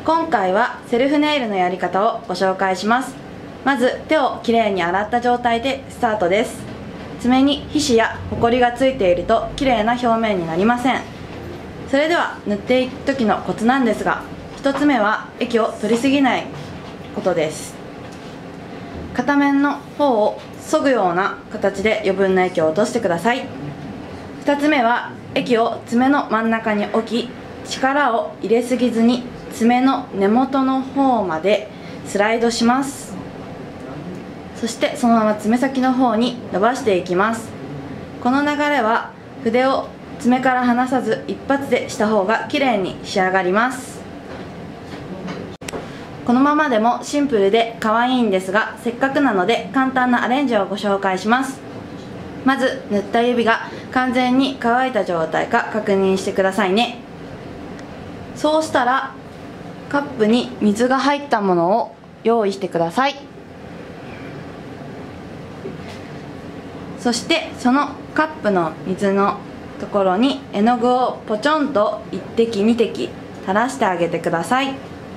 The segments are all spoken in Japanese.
今回はセルフネイルのやり方をご紹介します。まず手をきれいに洗った状態でスタートです。爪に皮脂やホコリがついているときれいな表面になりません。それでは塗っていく時のコツなんですが、1つ目は液を取りすぎないことです。片面の方を削ぐような形で余分な液を落としてください。2つ目は液を爪の真ん中に置き、力を入れすぎずに爪の根元の方までスライドします。そしてそのまま爪先の方に伸ばしていきます。この流れは筆を爪から離さず一発でした方がきれいに仕上がります。このままでもシンプルで可愛いんですが、せっかくなので簡単なアレンジをご紹介します。まず塗った指が完全に乾いた状態か確認してくださいね。そうしたらカップに水が入ったものを用意してください。そしてそのカップの水のところに絵の具をポチョンと1滴2滴垂らしてあげてください。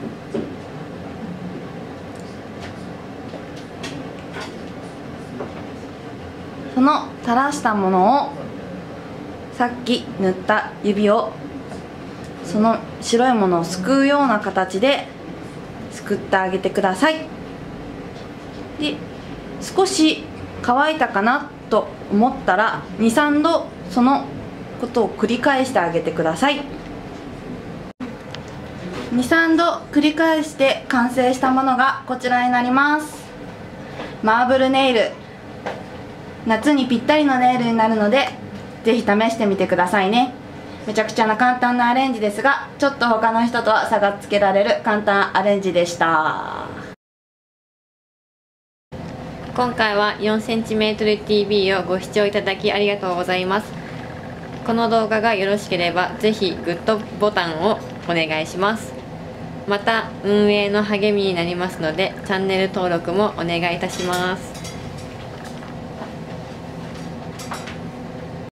その垂らしたものをさっき塗った指をその白いものをすくうような形ですくってあげてください。で、少し乾いたかなと思ったら 2,3 度そのことを繰り返してあげてください。 2,3 度繰り返して完成したものがこちらになります。マーブルネイル、夏にぴったりのネイルになるのでぜひ試してみてくださいね。めちゃくちゃな簡単なアレンジですが、ちょっと他の人とは差がつけられる簡単アレンジでした。 今回は 4cm TV をご視聴いただきありがとうございます。この動画がよろしければぜひグッドボタンをお願いします。また運営の励みになりますのでチャンネル登録もお願いいたします。